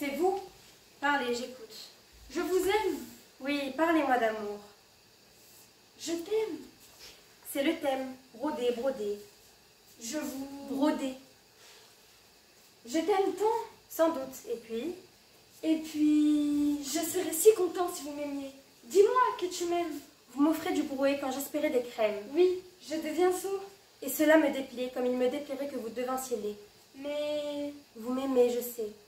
C'est vous? Parlez, j'écoute. Je vous aime. Oui, parlez-moi d'amour. Je t'aime. C'est le thème. Broder, broder. Je vous... Broder. Je t'aime tant. Sans doute. Et puis? Et puis, je serais si content si vous m'aimiez. Dis-moi que tu m'aimes. Vous m'offrez du brouet quand j'espérais des crèmes. Oui, je deviens sourd. Et cela me déplaît comme il me déplairait que vous devinssiez laid. Mais... Vous m'aimez, je sais.